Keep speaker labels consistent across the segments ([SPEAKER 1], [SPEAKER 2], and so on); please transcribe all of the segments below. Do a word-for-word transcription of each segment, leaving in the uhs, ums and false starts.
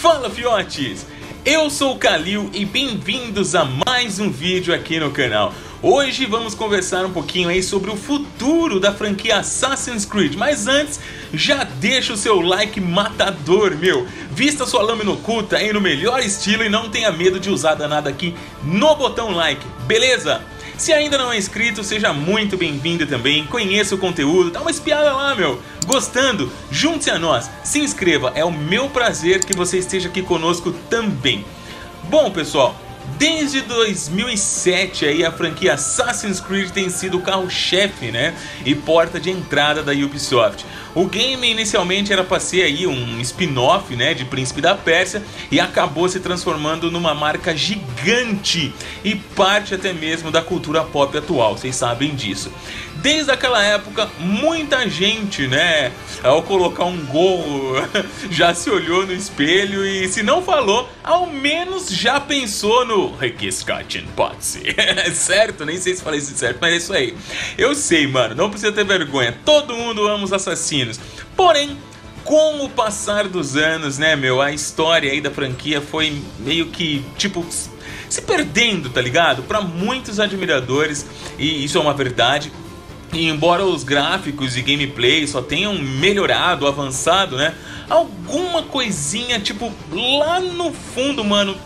[SPEAKER 1] Fala, fiotes! Eu sou o Kalil e bem-vindos a mais um vídeo aqui no canal. Hoje vamos conversar um pouquinho aí sobre o futuro da franquia Assassin's Creed. Mas antes, já deixa o seu like matador, meu. Vista sua lâmina oculta aí no melhor estilo e não tenha medo de usar danada aqui no botão like, beleza? Se ainda não é inscrito, seja muito bem-vindo também, conheça o conteúdo, dá uma espiada lá, meu. Gostando? Junte-se a nós, se inscreva, é o meu prazer que você esteja aqui conosco também. Bom, pessoal, desde dois mil e sete aí a franquia Assassin's Creed tem sido o carro-chefe, né, e porta de entrada da Ubisoft. O game inicialmente era para ser aí um spin-off, né, de Príncipe da Pérsia e acabou se transformando numa marca gigante e parte até mesmo da cultura pop atual, vocês sabem disso. Desde aquela época, muita gente, né, ao colocar um gol, já se olhou no espelho e se não falou, ao menos já pensou no Requiescat Pazzi. Certo? Nem sei se falei isso certo, mas é isso aí. Eu sei, mano, não precisa ter vergonha, todo mundo ama os assassinos. Porém, com o passar dos anos, né, meu, a história aí da franquia foi meio que, tipo, se perdendo, tá ligado? Pra muitos admiradores, e isso é uma verdade. E embora os gráficos e gameplay só tenham melhorado, avançado, né, alguma coisinha, tipo, lá no fundo, mano,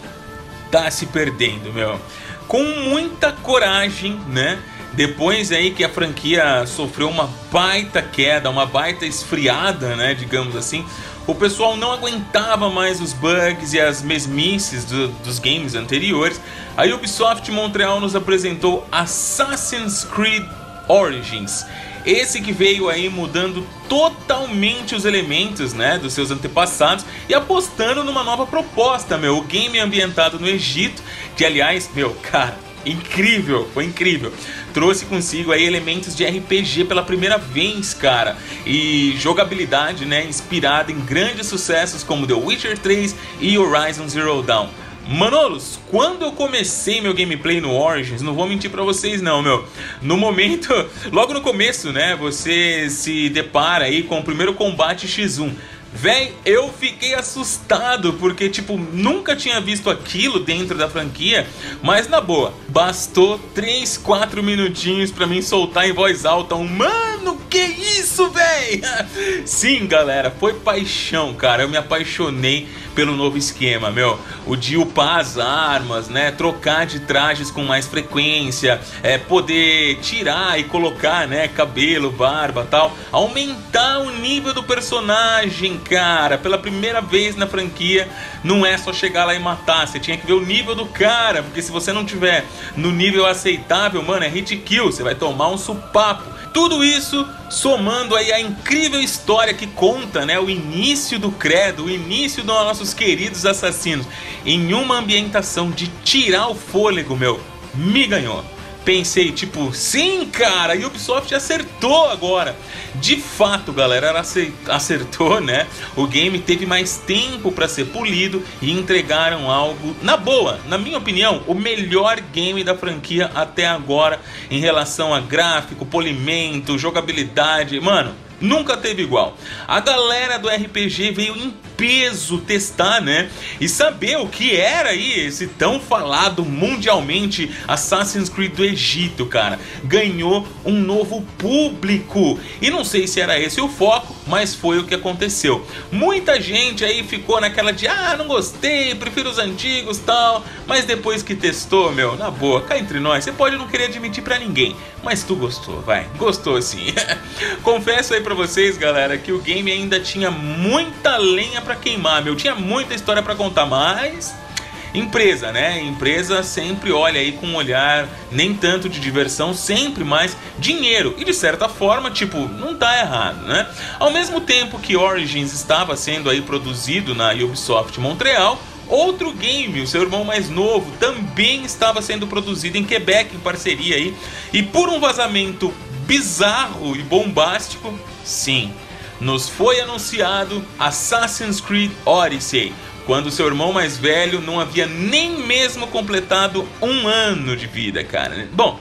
[SPEAKER 1] tá se perdendo, meu. Com muita coragem, né, depois aí que a franquia sofreu uma baita queda, uma baita esfriada, né, digamos assim, o pessoal não aguentava mais os bugs e as mesmices do, dos games anteriores. A Ubisoft Montreal nos apresentou Assassin's Creed Origins, esse que veio aí mudando totalmente os elementos, né, dos seus antepassados e apostando numa nova proposta, meu. O game é ambientado no Egito, que aliás, meu, cara, incrível, foi incrível. Trouxe consigo aí elementos de R P G pela primeira vez, cara, e jogabilidade, né, inspirada em grandes sucessos como The Witcher três e Horizon Zero Dawn. Manolos, quando eu comecei meu gameplay no Origins, não vou mentir pra vocês não, meu. No momento, logo no começo, né, você se depara aí com o primeiro combate xis um. Véi, eu fiquei assustado, porque, tipo, nunca tinha visto aquilo dentro da franquia. Mas, na boa, bastou três, quatro minutinhos pra mim soltar em voz alta um mano, que isso, véi? Sim, galera, foi paixão, cara. Eu me apaixonei pelo novo esquema, meu. O de upar as armas, né, trocar de trajes com mais frequência, é, poder tirar e colocar, né, cabelo, barba, tal. Aumentar o nível do personagem, cara, pela primeira vez na franquia. Não é só chegar lá e matar, você tinha que ver o nível do cara, porque se você não tiver no nível aceitável, mano, é hit kill, você vai tomar um supapo. Tudo isso somando aí a incrível história que conta, né, o início do credo, o início dos nossos queridos assassinos, em uma ambientação de tirar o fôlego, meu, me ganhou. Pensei, tipo, sim, cara, a Ubisoft acertou agora. De fato, galera, ela acertou, né? O game teve mais tempo para ser polido e entregaram algo, na boa, na minha opinião, o melhor game da franquia até agora em relação a gráfico, polimento, jogabilidade. Mano, nunca teve igual. A galera do R P G veio em peso testar, né, e saber o que era aí esse tão falado mundialmente Assassin's Creed do Egito, cara. Ganhou um novo público e não sei se era esse o foco, mas foi o que aconteceu. Muita gente aí ficou naquela de ah, não gostei, prefiro os antigos, tal, mas depois que testou, meu, na boa, cá entre nós, você pode não querer admitir pra ninguém, mas tu gostou, vai, gostou sim. Confesso aí pra vocês, galera, que o game ainda tinha muita lenha pra queimar, meu, tinha muita história pra contar, mas empresa, né, empresa sempre olha aí com um olhar nem tanto de diversão, sempre mais dinheiro, e de certa forma, tipo, não tá errado, né. Ao mesmo tempo que Origins estava sendo aí produzido na Ubisoft Montreal, outro game, o seu irmão mais novo, também estava sendo produzido em Quebec, em parceria aí, e por um vazamento bizarro e bombástico, sim, nos foi anunciado Assassin's Creed Odyssey, quando seu irmão mais velho não havia nem mesmo completado um ano de vida, cara. Bom,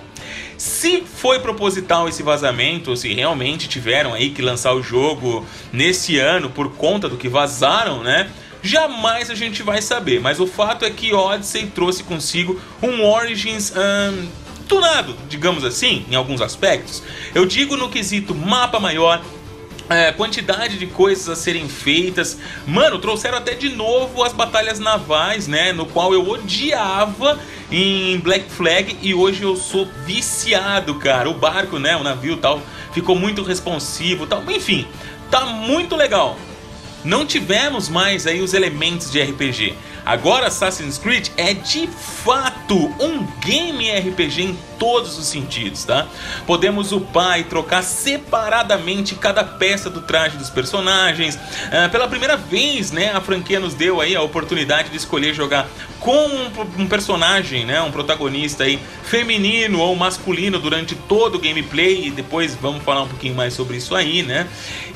[SPEAKER 1] se foi proposital esse vazamento, ou se realmente tiveram aí que lançar o jogo nesse ano por conta do que vazaram, né? jamais a gente vai saber. Mas o fato é que Odyssey trouxe consigo um Origins hum, tunado, digamos assim, em alguns aspectos. Eu digo no quesito mapa maior, É, quantidade de coisas a serem feitas. Mano, trouxeram até de novo as batalhas navais, né? No qual eu odiava em Black Flag e hoje eu sou viciado, cara. O barco, né? O navio e tal, ficou muito responsivo, tal. Enfim, tá muito legal. Não tivemos mais aí os elementos de R P G. Agora Assassin's Creed é de fato um game R P G em todos os sentidos, tá? Podemos upar e trocar separadamente cada peça do traje dos personagens. Ah, pela primeira vez, né, a franquia nos deu aí a oportunidade de escolher jogar com um, um personagem, né, um protagonista aí feminino ou masculino durante todo o gameplay. E depois vamos falar um pouquinho mais sobre isso aí, né?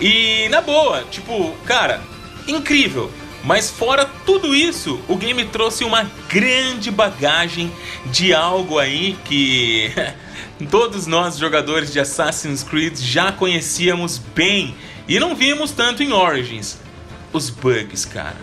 [SPEAKER 1] E na boa, tipo, cara, incrível. Mas fora tudo isso, o game trouxe uma grande bagagem de algo aí que todos nós jogadores de Assassin's Creed já conhecíamos bem e não vimos tanto em Origins: os bugs, cara.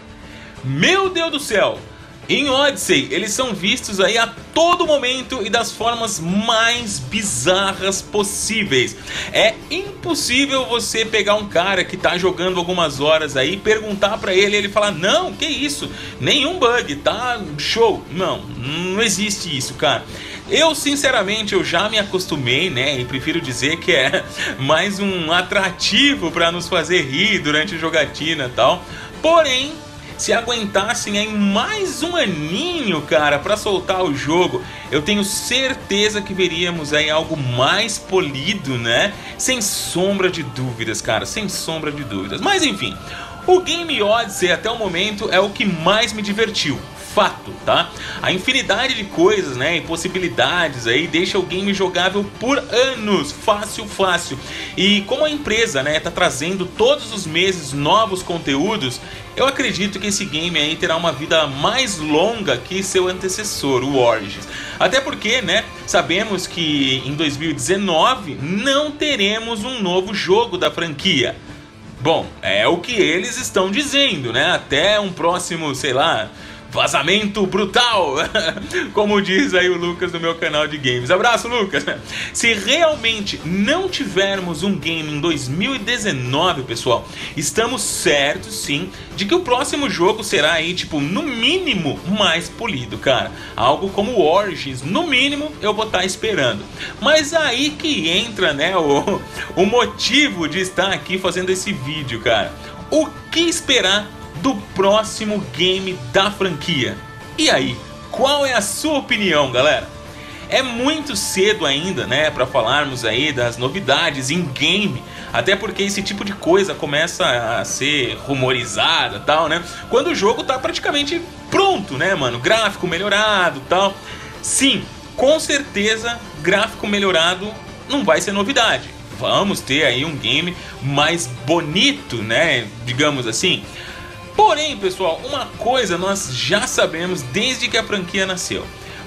[SPEAKER 1] Meu Deus do céu! Em Odyssey, eles são vistos aí a todo momento e das formas mais bizarras possíveis. É impossível você pegar um cara que tá jogando algumas horas aí, perguntar pra ele e ele falar: não, que isso, nenhum bug, tá show. Não, não existe isso, cara. Eu, sinceramente, eu já me acostumei, né, e prefiro dizer que é mais um atrativo pra nos fazer rir durante a jogatina e tal. Porém, se aguentassem aí mais um aninho, cara, pra soltar o jogo, eu tenho certeza que veríamos aí algo mais polido, né? Sem sombra de dúvidas, cara, sem sombra de dúvidas. Mas enfim, o Game Odyssey até o momento é o que mais me divertiu. Fato, tá? A infinidade de coisas, né, e possibilidades aí deixa o game jogável por anos, fácil, fácil. E como a empresa, né, tá trazendo todos os meses novos conteúdos, eu acredito que esse game aí terá uma vida mais longa que seu antecessor, o Origins. Até porque, né, sabemos que em dois mil e dezenove não teremos um novo jogo da franquia. Bom, é o que eles estão dizendo, né? Até um próximo, sei lá, vazamento brutal, como diz aí o Lucas do meu canal de games. Abraço, Lucas! Se realmente não tivermos um game em dois mil e dezenove, pessoal, estamos certos sim de que o próximo jogo será aí, tipo, no mínimo mais polido, cara. Algo como o Origins, no mínimo eu vou estar esperando. Mas aí que entra, né, o, o motivo de estar aqui fazendo esse vídeo, cara. O que esperar do próximo game da franquia? E aí, qual é a sua opinião, galera? É muito cedo ainda, né, para falarmos aí das novidades em game, até porque esse tipo de coisa começa a ser rumorizada, tal, né, quando o jogo tá praticamente pronto, né, mano, gráfico melhorado, tal. Sim, com certeza, gráfico melhorado não vai ser novidade. Vamos ter aí um game mais bonito, né, digamos assim. Porém, pessoal, uma coisa nós já sabemos desde que a franquia nasceu: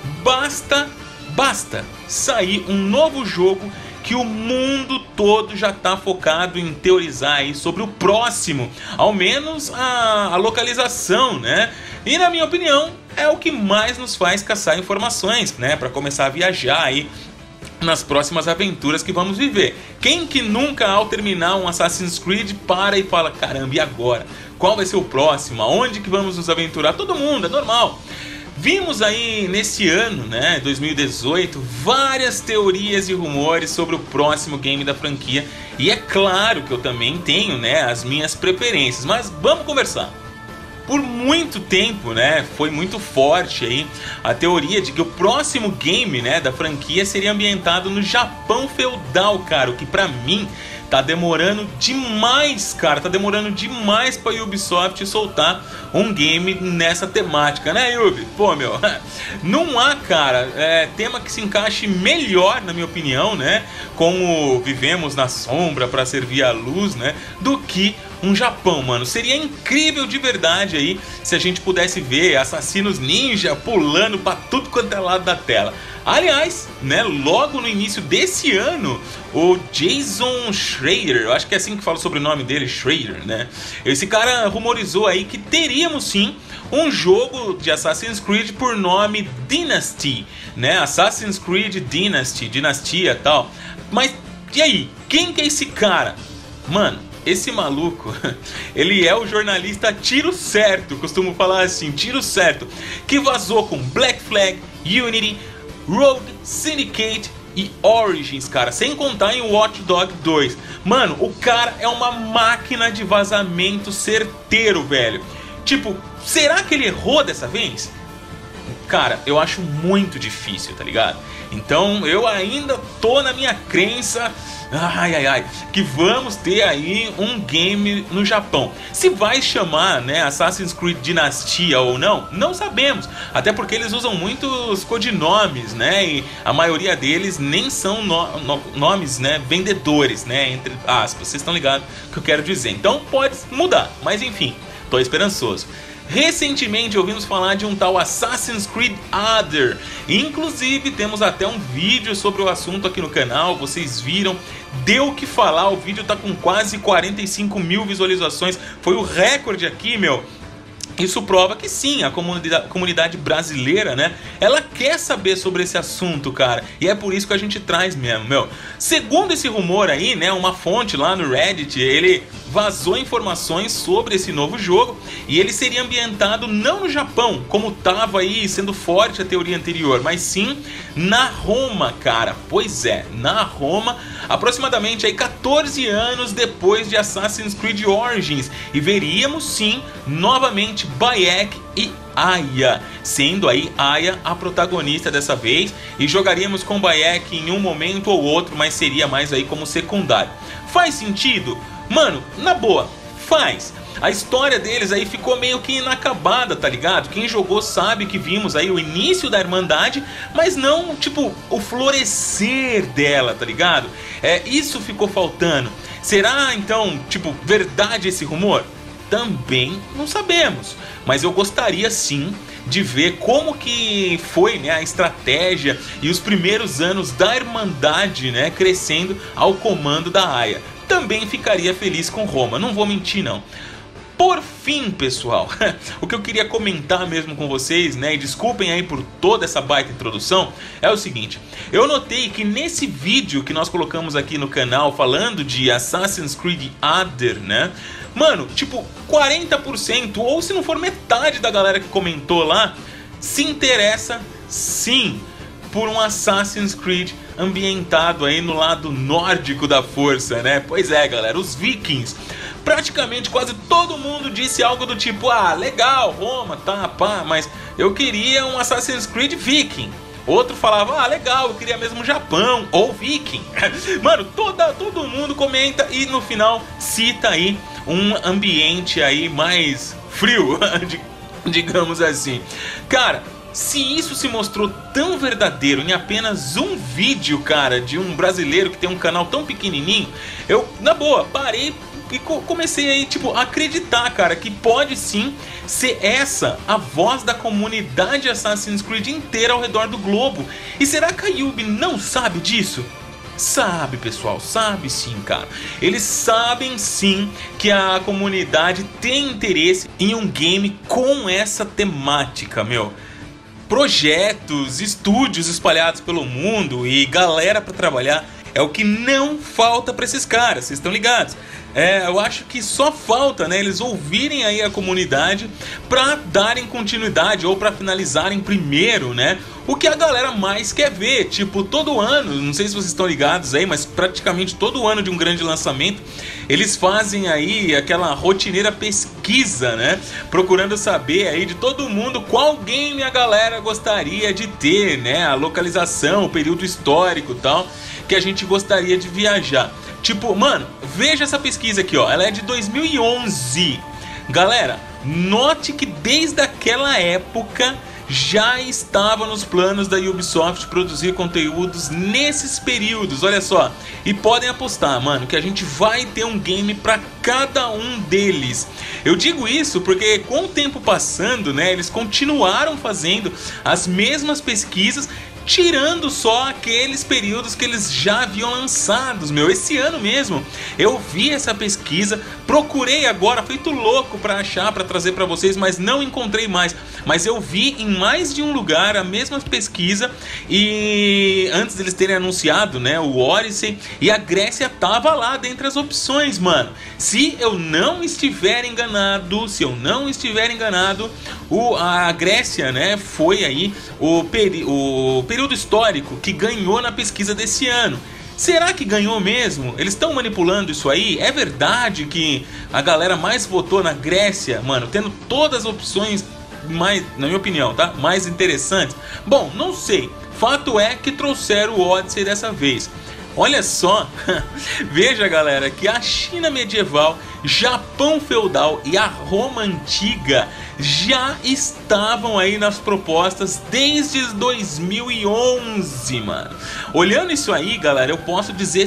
[SPEAKER 1] basta, basta sair um novo jogo que o mundo todo já está focado em teorizar aí sobre o próximo, ao menos a, a localização, né? E na minha opinião, é o que mais nos faz caçar informações, né, para começar a viajar aí nas próximas aventuras que vamos viver. Quem que nunca, ao terminar um Assassin's Creed, para e fala: caramba, e agora? Qual vai ser o próximo? Aonde que vamos nos aventurar? Todo mundo, é normal. Vimos aí nesse ano, né, dois mil e dezoito, várias teorias e rumores sobre o próximo game da franquia. E é claro que eu também tenho, né, as minhas preferências, mas vamos conversar. Por muito tempo, né, foi muito forte aí a teoria de que o próximo game, né, da franquia seria ambientado no Japão feudal, cara, o que pra mim tá demorando demais, cara, tá demorando demais pra Ubisoft soltar um game nessa temática, né, Ubi? Pô, meu, não há, cara, é, tema que se encaixe melhor, na minha opinião, né, como vivemos na sombra pra servir a luz, né, do que um Japão, mano. Seria incrível de verdade aí se a gente pudesse ver assassinos ninja pulando pra tudo quanto é lado da tela. Aliás, né, logo no início desse ano, o Jason Schreier, eu acho que é assim que fala o sobrenome dele, Schreier, né? Esse cara rumorizou aí que teríamos sim um jogo de Assassin's Creed por nome Dynasty, né? Assassin's Creed Dynasty, dinastia e tal. Mas e aí, quem que é esse cara? Mano, esse maluco, ele é o jornalista tiro certo, costumo falar assim, tiro certo, que vazou com Black Flag, Unity, Rogue, Syndicate e Origins, cara, sem contar em Watch Dogs dois. Mano, o cara é uma máquina de vazamento certeiro, velho. Tipo, será que ele errou dessa vez? Cara, eu acho muito difícil, tá ligado? Então eu ainda tô na minha crença, ai ai ai, que vamos ter aí um game no Japão. Se vai chamar, né, Assassin's Creed Dinastia ou não, não sabemos. Até porque eles usam muitos codinomes, né, e a maioria deles nem são no, no, nomes, né, vendedores, né, entre aspas. Vocês estão ligados o que eu quero dizer. Então pode mudar, mas enfim, tô esperançoso. Recentemente ouvimos falar de um tal Assassin's Creed Other. Inclusive temos até um vídeo sobre o assunto aqui no canal. Vocês viram, deu o que falar. O vídeo tá com quase quarenta e cinco mil visualizações. Foi o recorde aqui, meu. Isso prova que sim, a comunidade, comunidade brasileira, né, ela quer saber sobre esse assunto, cara. E é por isso que a gente traz mesmo, meu. Segundo esse rumor aí, né, uma fonte lá no Reddit, ele vazou informações sobre esse novo jogo e ele seria ambientado não no Japão, como tava aí sendo forte a teoria anterior, mas sim na Roma, cara. Pois é, na Roma, aproximadamente aí quatorze anos depois de Assassin's Creed Origins, e veríamos sim novamente Bayek e Aya, sendo aí Aya a protagonista dessa vez, e jogaríamos com Bayek em um momento ou outro, mas seria mais aí como secundário. Faz sentido? Mano, na boa, faz. A história deles aí ficou meio que inacabada, tá ligado? Quem jogou sabe que vimos aí o início da Irmandade, mas não, tipo, o florescer dela, tá ligado? É, isso ficou faltando. Será, então, tipo, verdade esse rumor? Também não sabemos, mas eu gostaria sim de ver como que foi, né, a estratégia e os primeiros anos da Irmandade, né, crescendo ao comando da Aya. Também ficaria feliz com Roma, não vou mentir não. Por fim, pessoal, o que eu queria comentar mesmo com vocês, né, e desculpem aí por toda essa baita introdução, é o seguinte: eu notei que nesse vídeo que nós colocamos aqui no canal falando de Assassin's Creed Other, né, mano, tipo, quarenta por cento, ou se não for metade da galera que comentou lá, se interessa sim por um Assassin's Creed ambientado aí no lado nórdico da força, né? Pois é, galera, os vikings. Praticamente quase todo mundo disse algo do tipo: ah, legal, Roma, tá, pá, mas eu queria um Assassin's Creed Viking. Outro falava: ah, legal, eu queria mesmo Japão ou Viking. Mano, toda, todo mundo comenta e no final cita aí um ambiente aí mais frio, digamos assim. Cara, se isso se mostrou tão verdadeiro em apenas um vídeo, cara, de um brasileiro que tem um canal tão pequenininho, eu, na boa, parei e comecei aí, tipo, a acreditar, cara, que pode sim ser essa a voz da comunidade Assassin's Creed inteira ao redor do globo. E será que a Yubi não sabe disso? Sabe, pessoal, sabe sim, cara. Eles sabem sim que a comunidade tem interesse em um game com essa temática, meu. Projetos, estúdios espalhados pelo mundo e galera pra trabalhar é o que não falta pra esses caras, vocês estão ligados? É, eu acho que só falta, né, eles ouvirem aí a comunidade pra darem continuidade ou pra finalizarem primeiro, né, o que a galera mais quer ver. Tipo, todo ano, não sei se vocês estão ligados aí, mas praticamente todo ano de um grande lançamento, eles fazem aí aquela rotineira pesquisa, né, procurando saber aí de todo mundo qual game a galera gostaria de ter, né, a localização, o período histórico e tal, que a gente gostaria de viajar. Tipo, mano, veja essa pesquisa aqui, ó, ela é de dois mil e onze. Galera, note que desde aquela época já estava nos planos da Ubisoft produzir conteúdos nesses períodos, olha só. E podem apostar, mano, que a gente vai ter um game para cada um deles. Eu digo isso porque com o tempo passando, né, eles continuaram fazendo as mesmas pesquisas tirando só aqueles períodos que eles já haviam lançados, meu. Esse ano mesmo eu vi essa pesquisa, procurei agora, feito louco para achar, para trazer para vocês, mas não encontrei mais. Mas eu vi em mais de um lugar a mesma pesquisa, e antes deles terem anunciado, né, o Odyssey, e a Grécia tava lá dentre as opções, mano. Se eu não estiver enganado, se eu não estiver enganado, o, a Grécia, né, foi aí o, peri o período histórico que ganhou na pesquisa desse ano. Será que ganhou mesmo? Eles estão manipulando isso aí? É verdade que a galera mais votou na Grécia, mano, tendo todas as opções mais, na minha opinião, tá? Mais interessantes? Bom, não sei. Fato é que trouxeram o Odyssey dessa vez. Olha só, veja galera, que a China medieval, Japão feudal e a Roma antiga já estavam aí nas propostas desde dois mil e onze, mano. Olhando isso aí, galera, eu posso dizer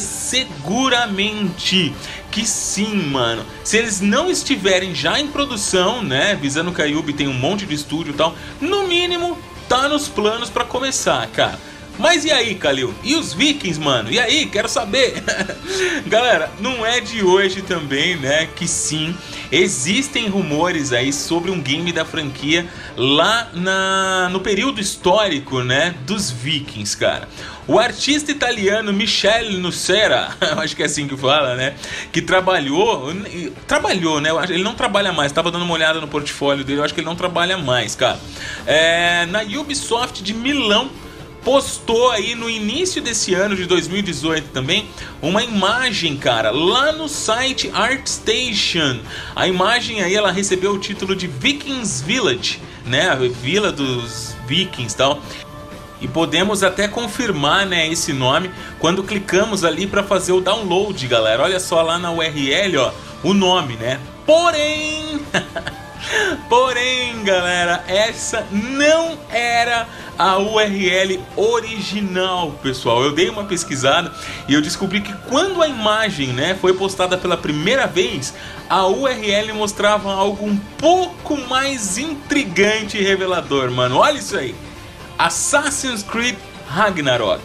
[SPEAKER 1] seguramente que sim, mano. Se eles não estiverem já em produção, né, visando que a Ubi tem um monte de estúdio e tal, no mínimo tá nos planos pra começar, cara. Mas e aí, Kalil? E os Vikings, mano? E aí? Quero saber! Galera, não é de hoje também, né, que sim, existem rumores aí sobre um game da franquia lá na, no período histórico, né, dos Vikings, cara. O artista italiano Michel Nucera, acho que é assim que fala, né, que trabalhou, trabalhou, né, ele não trabalha mais, tava dando uma olhada no portfólio dele, eu acho que ele não trabalha mais, cara. É, na Ubisoft de Milão, postou aí no início desse ano de dois mil e dezoito também uma imagem, cara, lá no site ArtStation. A imagem aí, ela recebeu o título de Vikings Village, né, a vila dos vikings e tal. E podemos até confirmar, né, esse nome quando clicamos ali para fazer o download, galera. Olha só lá na U R L, ó, o nome, né? Porém, porém, galera, essa não era a U R L original, pessoal. Eu dei uma pesquisada e eu descobri que quando a imagem, né, foi postada pela primeira vez, a U R L mostrava algo um pouco mais intrigante e revelador, mano. Olha isso aí. Assassin's Creed Ragnarok.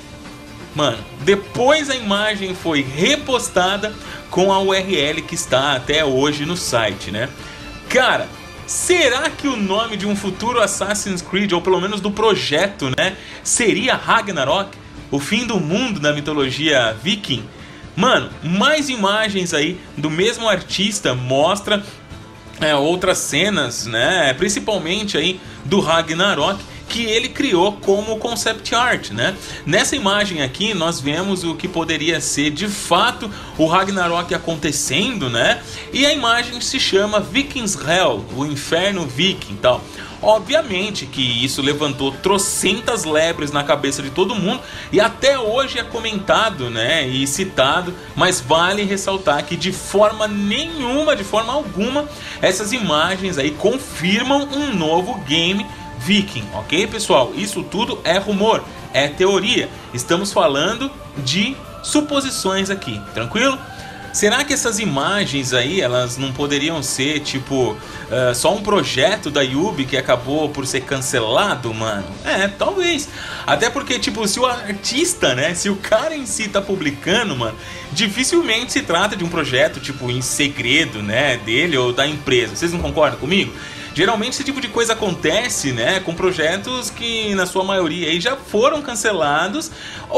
[SPEAKER 1] Mano, depois a imagem foi repostada com a U R L que está até hoje no site, né? Cara, será que o nome de um futuro Assassin's Creed, ou pelo menos do projeto, né, seria Ragnarok? O fim do mundo da mitologia viking? Mano, mais imagens aí do mesmo artista mostra é, outras cenas, né, principalmente aí do Ragnarok, que ele criou como concept art, né? Nessa imagem aqui nós vemos o que poderia ser de fato o Ragnarok acontecendo, né? E a imagem se chama Vikings Hell, o inferno viking e tal. Obviamente que isso levantou trocentas lebres na cabeça de todo mundo e até hoje é comentado, né, e citado, mas vale ressaltar que de forma nenhuma, de forma alguma, essas imagens aí confirmam um novo game Viking, ok, pessoal? Isso tudo é rumor, é teoria. Estamos falando de suposições aqui, tranquilo? Será que essas imagens aí, elas não poderiam ser, tipo, uh, só um projeto da Ubi que acabou por ser cancelado, mano? É, talvez. Até porque, tipo, se o artista, né, se o cara em si tá publicando, mano, dificilmente se trata de um projeto, tipo, em segredo, né, dele ou da empresa. Vocês não concordam comigo? Geralmente esse tipo de coisa acontece, né, com projetos que na sua maioria aí já foram cancelados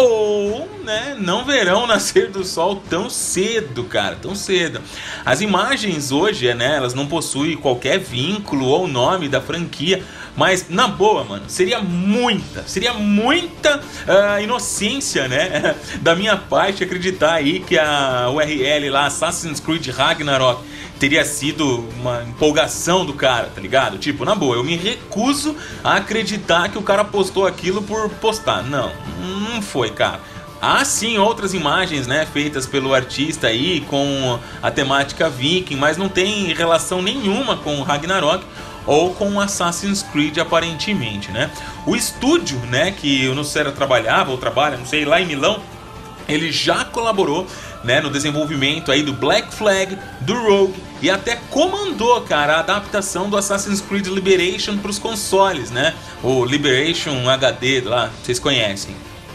[SPEAKER 1] ou, né, não verão nascer do sol tão cedo, cara, tão cedo. As imagens hoje, né, elas não possuem qualquer vínculo ou nome da franquia, mas na boa, mano, seria muita, seria muita uh, inocência, né, da minha parte acreditar aí que a U R L lá, Assassin's Creed Ragnarok, teria sido uma empolgação do cara, tá ligado? Tipo, na boa, eu me recuso a acreditar que o cara postou aquilo por postar. Não, não foi, cara. Há sim outras imagens, né, feitas pelo artista aí com a temática viking, mas não tem relação nenhuma com Ragnarok ou com Assassin's Creed aparentemente, né? O estúdio, né, que o Nucera trabalhava ou trabalha, não sei, lá em Milão, ele já colaborou, né, no desenvolvimento aí do Black Flag, do Rogue e até comandou, cara, a adaptação do Assassin's Creed Liberation para os consoles, né? O Liberation H D lá, vocês conhecem.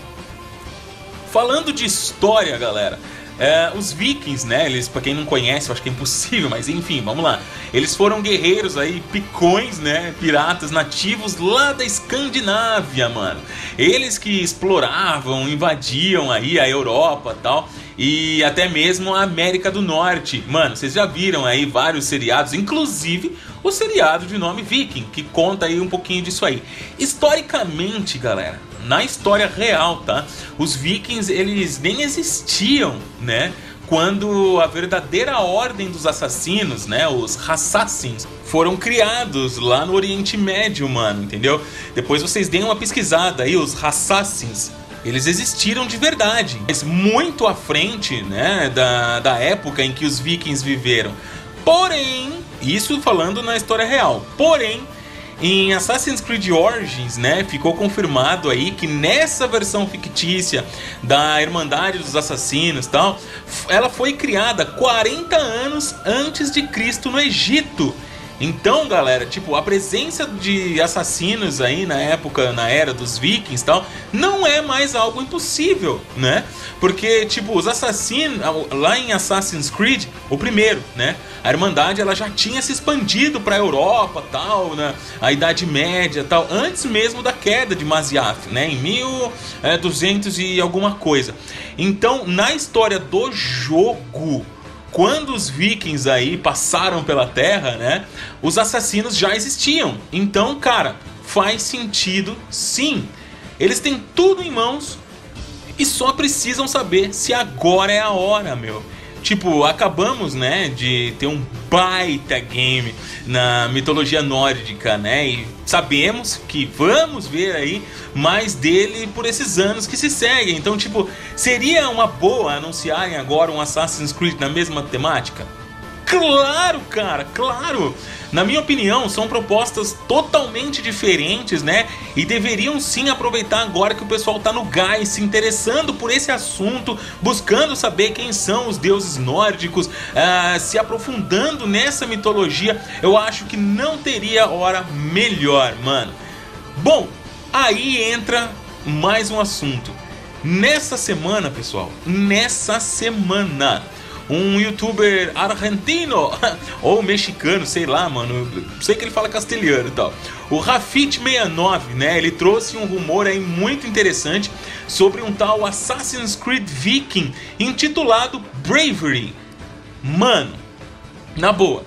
[SPEAKER 1] Falando de história, galera, é, os vikings, né, eles, pra quem não conhece, eu acho que é impossível, mas enfim, vamos lá. Eles foram guerreiros aí, picões, né, piratas nativos lá da Escandinávia, mano. Eles que exploravam, invadiam aí a Europa e tal, e até mesmo a América do Norte. Mano, vocês já viram aí vários seriados, inclusive o seriado de nome Viking, que conta aí um pouquinho disso aí. Historicamente, galera, na história real, tá? Os vikings, eles nem existiam, né? Quando a verdadeira ordem dos assassinos, né? Os assassins, foram criados lá no Oriente Médio, mano, entendeu? Depois vocês deem uma pesquisada aí, os assassins. Eles existiram de verdade, mas muito à frente, né? Da, da época em que os vikings viveram. Porém, isso falando na história real. Porém, em Assassin's Creed Origins, né, ficou confirmado aí que nessa versão fictícia da Irmandade dos Assassinos, tal, ela foi criada quarenta anos antes de Cristo no Egito. Então, galera, tipo, a presença de assassinos aí na época, na era dos vikings e tal, não é mais algo impossível, né? Porque, tipo, os assassinos, lá em Assassin's Creed, o primeiro, né? A Irmandade, ela já tinha se expandido pra Europa, tal, né? A Idade Média, tal, antes mesmo da queda de Masyaf, né? Em mil e duzentos e alguma coisa. Então, na história do jogo, quando os vikings aí passaram pela terra, né, os assassinos já existiam. Então, cara, faz sentido sim. Eles têm tudo em mãos e só precisam saber se agora é a hora, meu. Tipo, acabamos, né, de ter um baita game na mitologia nórdica, né, e sabemos que vamos ver aí mais dele por esses anos que se seguem. Então, tipo, seria uma boa anunciarem agora um Assassin's Creed na mesma temática? Claro, cara, claro! Na minha opinião, são propostas totalmente diferentes, né? E deveriam sim aproveitar agora que o pessoal tá no gás, se interessando por esse assunto, buscando saber quem são os deuses nórdicos, uh, se aprofundando nessa mitologia. Eu acho que não teria hora melhor, mano. Bom, aí entra mais um assunto. Nessa semana, pessoal, nessa semana, um youtuber argentino ou mexicano, sei lá, mano, sei que ele fala castelhano e tal, o Rafit sessenta e nove, né, ele trouxe um rumor aí muito interessante sobre um tal Assassin's Creed Viking intitulado Bravery. Mano, na boa,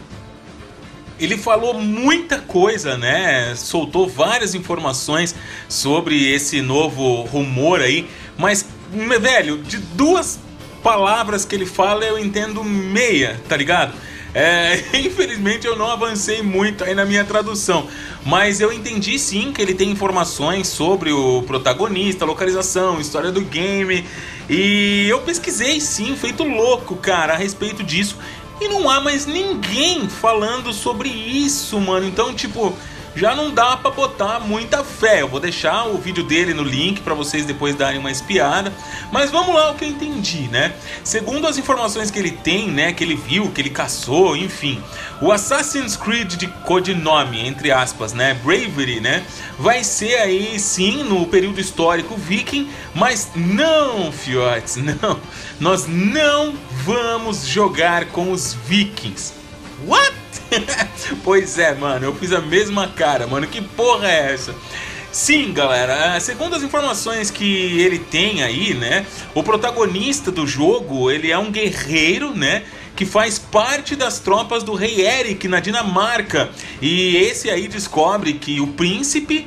[SPEAKER 1] ele falou muita coisa, né, soltou várias informações sobre esse novo rumor aí, mas, velho, de duas palavras que ele fala eu entendo meia, tá ligado? É, infelizmente eu não avancei muito aí na minha tradução, mas eu entendi sim que ele tem informações sobre o protagonista, localização, história do game, e eu pesquisei sim, feito louco, cara, a respeito disso, e não há mais ninguém falando sobre isso, mano. Então, tipo, já não dá pra botar muita fé. Eu vou deixar o vídeo dele no link pra vocês depois darem uma espiada. Mas vamos lá o que eu entendi, né? Segundo as informações que ele tem, né, que ele viu, que ele caçou, enfim, o Assassin's Creed de codinome, entre aspas, né, Bravery, né, vai ser aí sim no período histórico viking, mas não, fiotes, não. Nós não vamos jogar com os vikings. What? Pois é, mano, eu fiz a mesma cara, mano, que porra é essa? Sim, galera, segundo as informações que ele tem aí, né, o protagonista do jogo, ele é um guerreiro, né, que faz parte das tropas do rei Eric na Dinamarca. E esse aí descobre que o príncipe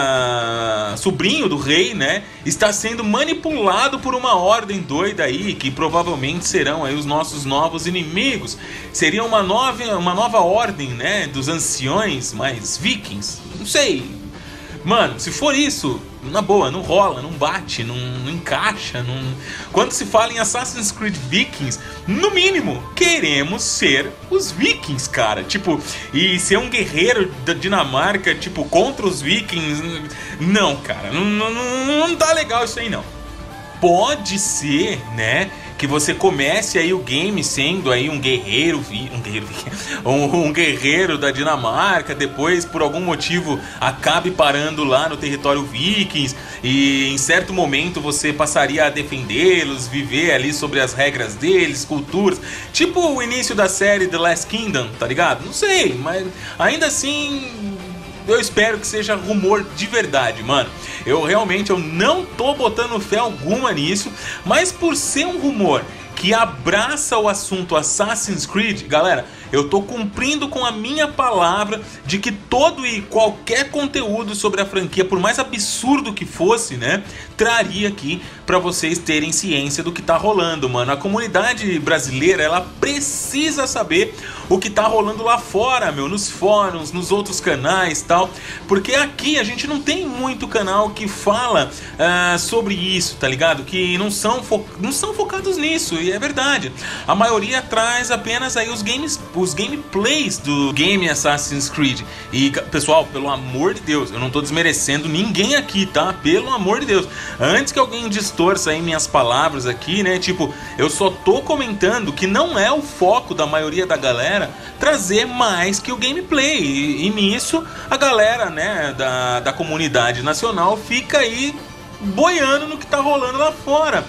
[SPEAKER 1] da sobrinho do rei, né, está sendo manipulado por uma ordem doida aí, que provavelmente serão aí os nossos novos inimigos. Seria uma nova, uma nova ordem, né, dos anciões, mais vikings, não sei. Mano, se for isso, na boa, não rola, não bate, não, não encaixa. Não... Quando se fala em Assassin's Creed Vikings, no mínimo, queremos ser os vikings, cara. Tipo, e ser um guerreiro da Dinamarca, tipo, contra os vikings... Não, cara, não, não, não tá legal isso aí, não. pode ser, né, que você comece aí o game sendo aí um guerreiro, um guerreiro, um, um guerreiro da Dinamarca, depois por algum motivo acabe parando lá no território vikings e em certo momento você passaria a defendê-los, viver ali sobre as regras deles, culturas, tipo o início da série The Last Kingdom, tá ligado? Não sei, mas ainda assim eu espero que seja rumor de verdade, mano. Eu realmente eu não tô botando fé alguma nisso, mas por ser um rumor que abraça o assunto Assassin's Creed, galera, eu tô cumprindo com a minha palavra de que todo e qualquer conteúdo sobre a franquia, por mais absurdo que fosse, né, traria aqui pra vocês terem ciência do que tá rolando, mano. A comunidade brasileira, ela precisa saber o que tá rolando lá fora, meu, nos fóruns, nos outros canais e tal, porque aqui a gente não tem muito canal que fala uh, sobre isso, tá ligado? Que não são, fo não são focados nisso, e é verdade. A maioria traz apenas aí os games, os gameplays do game Assassin's Creed. E, pessoal, pelo amor de Deus, eu não tô desmerecendo ninguém aqui, tá? Pelo amor de Deus. Antes que alguém distorça aí minhas palavras aqui, né? Tipo, eu só tô comentando que não é o foco da maioria da galera trazer mais que o gameplay. E, e nisso, a galera, né, da, da comunidade nacional fica aí boiando no que tá rolando lá fora.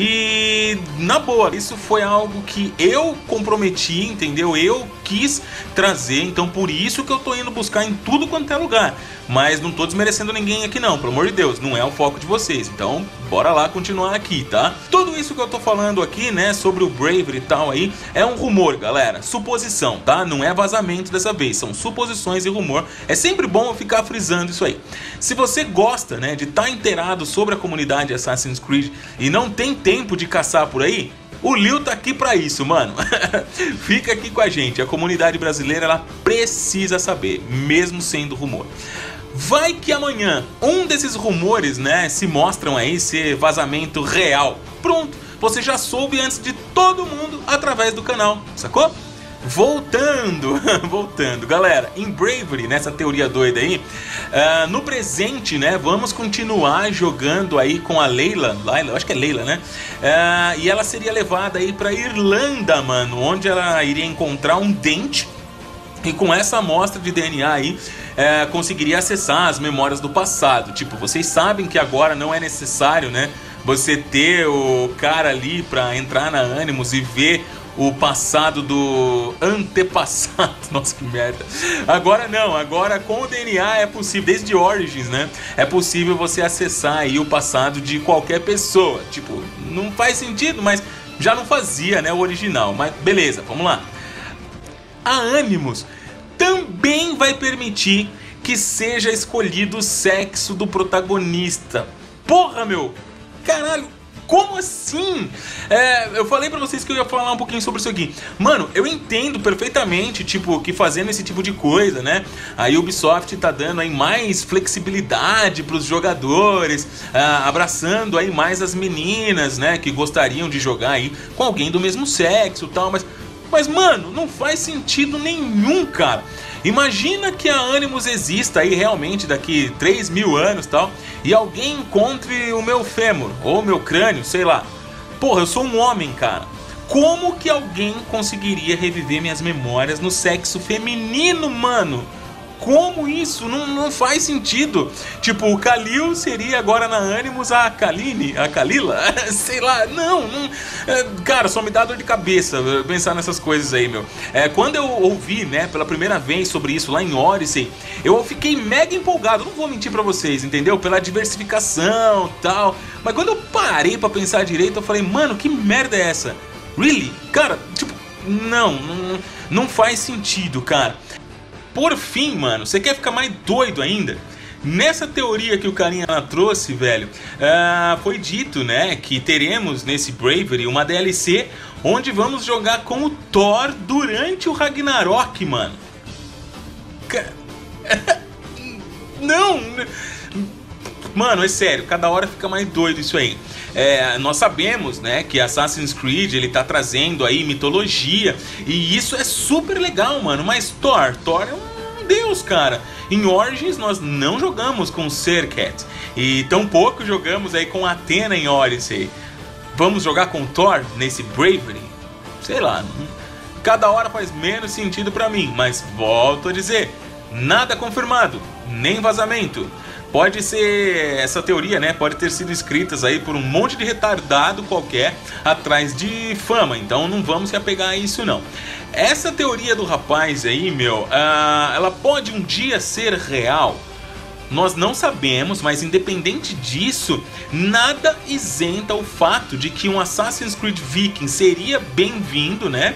[SPEAKER 1] E na boa, isso foi algo que eu comprometi, entendeu? Eu quis trazer, então por isso que eu tô indo buscar em tudo quanto é lugar. Mas não tô desmerecendo ninguém aqui não, pelo amor de Deus, não é o foco de vocês. Então bora lá continuar aqui, tá? Tudo isso que eu tô falando aqui, né, sobre o Bravery e tal aí, é um rumor, galera, suposição, tá? Não é vazamento dessa vez, são suposições e rumor. É sempre bom eu ficar frisando isso aí. Se você gosta, né, de estar inteirado sobre a comunidade Assassin's Creed e não tem tempo de caçar por aí, o Lil tá aqui pra isso, mano. Fica aqui com a gente, a comunidade brasileira, ela precisa saber, mesmo sendo rumor. Vai que amanhã um desses rumores, né, se mostram aí ser vazamento real. Pronto, você já soube antes de todo mundo através do canal, sacou? Voltando, voltando, galera, em Bravery, nessa teoria doida aí, uh, no presente, né, vamos continuar jogando aí com a Layla, Layla, eu acho que é Layla, né, uh, e ela seria levada aí pra Irlanda, mano, onde ela iria encontrar um dente, e com essa amostra de D N A aí, é, conseguiria acessar as memórias do passado. Tipo, vocês sabem que agora não é necessário, né, você ter o cara ali pra entrar na Animus e ver o passado do antepassado. Nossa, que merda. Agora não, agora com o D N A é possível, desde Origins, né, é possível você acessar aí o passado de qualquer pessoa. Tipo, não faz sentido, mas já não fazia, né, o original. Mas beleza, vamos lá. A Animus também vai permitir que seja escolhido o sexo do protagonista. Porra, meu! Caralho, como assim? É, eu falei pra vocês que eu ia falar um pouquinho sobre isso aqui. Mano, eu entendo perfeitamente, tipo, que fazendo esse tipo de coisa, né, a Ubisoft tá dando aí mais flexibilidade pros jogadores, ah, abraçando aí mais as meninas, né, que gostariam de jogar aí com alguém do mesmo sexo e tal, mas... Mas, mano, não faz sentido nenhum, cara. Imagina que a Animus exista aí realmente daqui três mil anos e tal, e alguém encontre o meu fêmur, ou o meu crânio, sei lá. Porra, eu sou um homem, cara. Como que alguém conseguiria reviver minhas memórias no sexo feminino, mano? Como isso? Não, não faz sentido. Tipo, o Khalil seria agora na Animus a Kaline, a Kalila? Sei lá, não, não. Cara, só me dá dor de cabeça pensar nessas coisas aí, meu. É, quando eu ouvi, né, pela primeira vez sobre isso lá em Odyssey, eu fiquei mega empolgado, não vou mentir pra vocês, entendeu? Pela diversificação e tal. Mas quando eu parei pra pensar direito, eu falei, mano, que merda é essa? Really? Cara, tipo, não, não, não faz sentido, cara. Por fim, mano, você quer ficar mais doido ainda? Nessa teoria que o carinha trouxe, velho, uh, foi dito, né, que teremos nesse Bravery uma D L C onde vamos jogar com o Thor durante o Ragnarok, mano. Não! Mano, é sério, cada hora fica mais doido isso aí. É, nós sabemos, né, que Assassin's Creed, ele tá trazendo aí mitologia, e isso é super legal, mano, mas Thor, Thor é um Deus, cara. Em Origins nós não jogamos com Serket. E tampouco jogamos aí com Athena em Odyssey. Vamos jogar com Thor nesse Bravery? Sei lá. Cada hora faz menos sentido pra mim. Mas volto a dizer, nada confirmado, nem vazamento. Pode ser, essa teoria, né, pode ter sido escritas aí por um monte de retardado qualquer atrás de fama, então não vamos se apegar a isso não. Essa teoria do rapaz aí, meu, uh, ela pode um dia ser real? Nós não sabemos, mas independente disso, nada isenta o fato de que um Assassin's Creed Viking seria bem-vindo, né,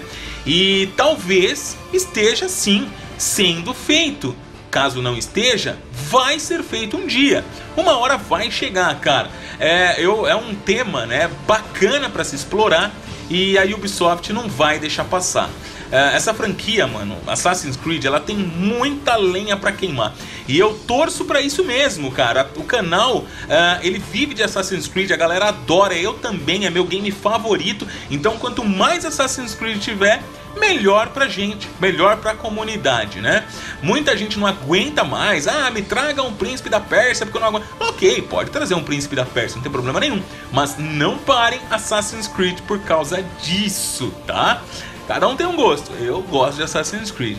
[SPEAKER 1] e talvez esteja sim sendo feito. Caso não esteja, vai ser feito um dia. Uma hora vai chegar, cara. É, eu, é um tema, né, bacana para se explorar e a Ubisoft não vai deixar passar. É, essa franquia, mano, Assassin's Creed, ela tem muita lenha para queimar. E eu torço para isso mesmo, cara. O canal, uh, ele vive de Assassin's Creed, a galera adora. Eu também, é meu game favorito. Então, quanto mais Assassin's Creed tiver, melhor pra gente, melhor pra comunidade, né? Muita gente não aguenta mais. Ah, me traga um príncipe da Pérsia porque eu não aguento. Ok, pode trazer um príncipe da Pérsia, não tem problema nenhum. Mas não parem Assassin's Creed por causa disso, tá? Cada um tem um gosto. Eu gosto de Assassin's Creed.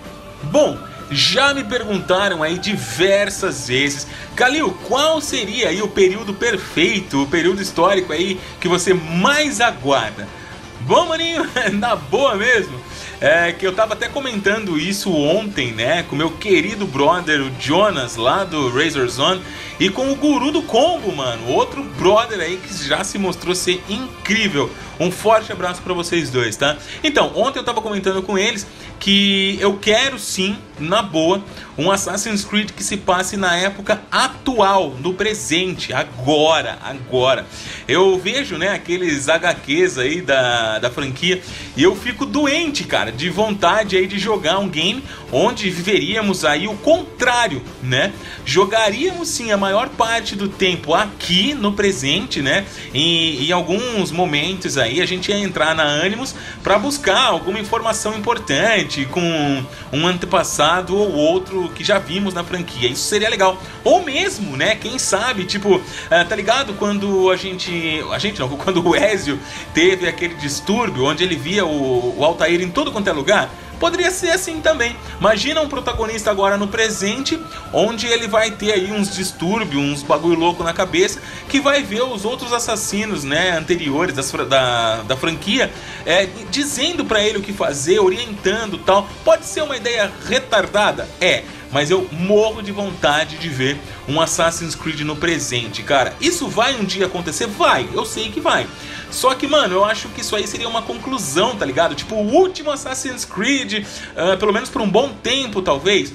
[SPEAKER 1] Bom, já me perguntaram aí diversas vezes, Kalil, qual seria aí o período perfeito, o período histórico aí que você mais aguarda? Bom, maninho, na boa mesmo, é que eu tava até comentando isso ontem, né, com meu querido brother, o Jonas, lá do Razor Zone, e com o guru do combo, mano, outro brother aí que já se mostrou ser incrível. Um forte abraço pra vocês dois, tá? Então, ontem eu tava comentando com eles que eu quero sim, na boa, um Assassin's Creed que se passe na época atual, no presente, agora, agora. Eu vejo, né, aqueles H Qs aí da, da franquia e eu fico doente, cara, de vontade aí de jogar um game onde viveríamos aí o contrário, né? Jogaríamos sim a maior parte do tempo aqui no presente, né? E em alguns momentos aí a gente ia entrar na Animus para buscar alguma informação importante com um antepassado ou outro que já vimos na franquia. Isso seria legal. Ou mesmo, né, quem sabe, tipo, uh, tá ligado quando a gente, a gente não, quando o Ezio teve aquele distúrbio onde ele via o, o Altair em todo quanto é lugar? Poderia ser assim também. Imagina um protagonista agora no presente, onde ele vai ter aí uns distúrbios, uns bagulho louco na cabeça, que vai ver os outros assassinos, né, anteriores das, da, da franquia, é, dizendo pra ele o que fazer, orientando e tal. Pode ser uma ideia retardada? É. Mas eu morro de vontade de ver um Assassin's Creed no presente, cara. Isso vai um dia acontecer? Vai, eu sei que vai. Só que, mano, eu acho que isso aí seria uma conclusão, tá ligado? Tipo, o último Assassin's Creed, uh, pelo menos por um bom tempo, talvez.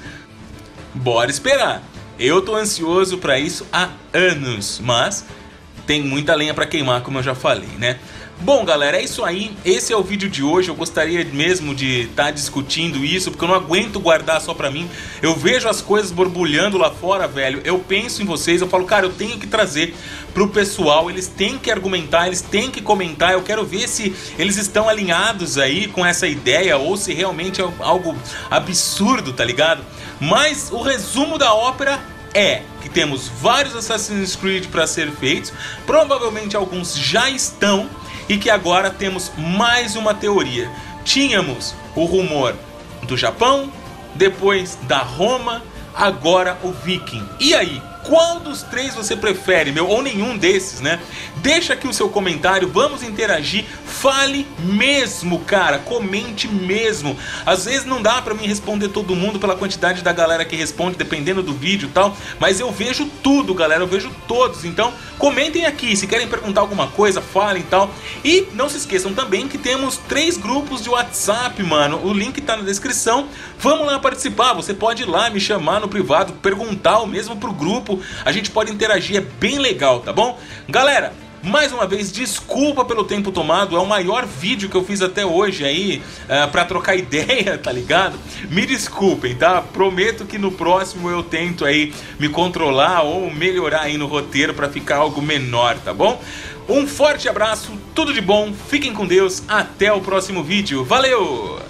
[SPEAKER 1] Bora esperar. Eu tô ansioso pra isso há anos, mas tem muita lenha pra queimar, como eu já falei, né? Bom, galera, é isso aí. Esse é o vídeo de hoje. Eu gostaria mesmo de estar tá discutindo isso, porque eu não aguento guardar só pra mim. Eu vejo as coisas borbulhando lá fora, velho. Eu penso em vocês, eu falo, cara, eu tenho que trazer pro pessoal. Eles têm que argumentar, eles têm que comentar. Eu quero ver se eles estão alinhados aí com essa ideia ou se realmente é algo absurdo, tá ligado? Mas o resumo da ópera é que temos vários Assassin's Creed para ser feitos. Provavelmente alguns já estão. E que agora temos mais uma teoria. Tínhamos o rumor do Japão, depois da Roma, agora o Viking. E aí, qual dos três você prefere, meu? Ou nenhum desses, né? Deixa aqui o seu comentário, vamos interagir. Fale mesmo, cara, comente mesmo. Às vezes não dá pra mim responder todo mundo pela quantidade da galera que responde, dependendo do vídeo e tal, mas eu vejo tudo, galera, eu vejo todos. Então comentem aqui, se querem perguntar alguma coisa, falem e tal. E não se esqueçam também que temos três grupos de WhatsApp, mano. O link tá na descrição. Vamos lá participar, você pode ir lá me chamar no privado, perguntar ou mesmo pro grupo. A gente pode interagir, é bem legal, tá bom? Galera, mais uma vez, desculpa pelo tempo tomado. É o maior vídeo que eu fiz até hoje aí, uh, pra trocar ideia, tá ligado? Me desculpem, tá? Prometo que no próximo eu tento aí me controlar ou melhorar aí no roteiro pra ficar algo menor, tá bom? Um forte abraço, tudo de bom, fiquem com Deus, até o próximo vídeo, valeu!